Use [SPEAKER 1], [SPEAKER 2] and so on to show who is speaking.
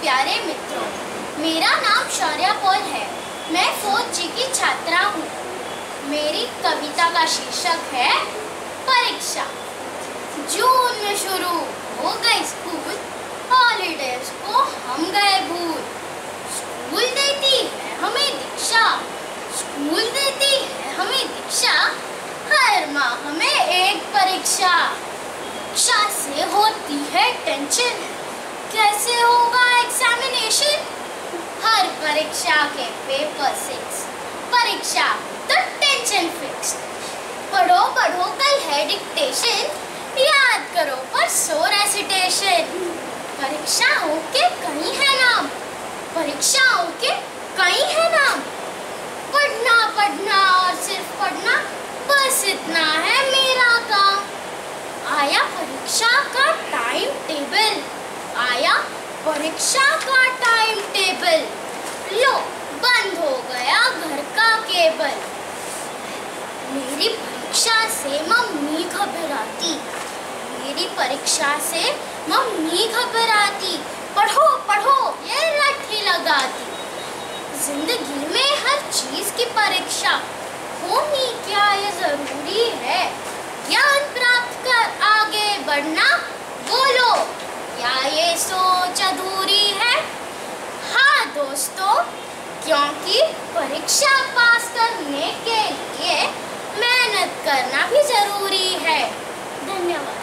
[SPEAKER 1] प्यारे मित्रों, मेरा नाम शौर्या पॉल है। मैं 4th की छात्रा हूँ। मेरी कविता का शीर्षक है परीक्षा। जून में शुरू हो गई स्कूल, हॉलीडेज को हम गए भूल। स्कूल देती है हमें दीक्षा, स्कूल देती है हमें दीक्षा। हर माह हमें एक परीक्षा। परीक्षा से होती है टेंशन, कैसे होगा एग्जामिनेशन। हर परीक्षा के पेपर 6, परीक्षा तो टेंशन फिक्स। पढ़ो पढ़ो कल है डिक्टेशन, याद करो परसों रेसिटेशन। परीक्षाओं के कई है नाम, परीक्षाओं के कई है नाम। पढ़ना पढ़ना और सिर्फ पढ़ना, बस इतना है मेरा काम। आया परीक्षा का टाइम टेबल, आया परीक्षा का टाइम टेबल। लो बंद हो गया घर का केबल। मेरी परीक्षा से मम्मी घबराती, मेरी परीक्षा से मम्मी घबराती। पढ़ो पढ़ो ये लाठी लगाती। जिंदगी में हर चीज की परीक्षा होनी क्या ये जरूरी है। ज्ञान प्राप्त कर आगे बढ़ना, बोलो क्या ये सोच अधूरी है। हाँ दोस्तों, क्योंकि परीक्षा पास करने के लिए मेहनत करना भी जरूरी है। धन्यवाद।